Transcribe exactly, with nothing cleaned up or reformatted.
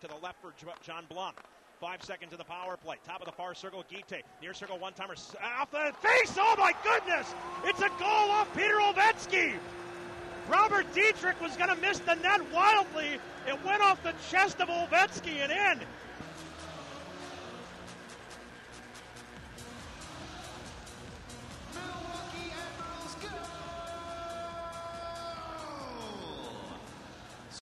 to the left for John Blum. Five seconds to the power play. Top of the far circle, Guite. Near circle, one-timer. Off the face! Oh, my goodness! It's a goal off Peter Olvecky! Robert Dietrich was going to miss the net wildly. It went off the chest of Olvecky and in.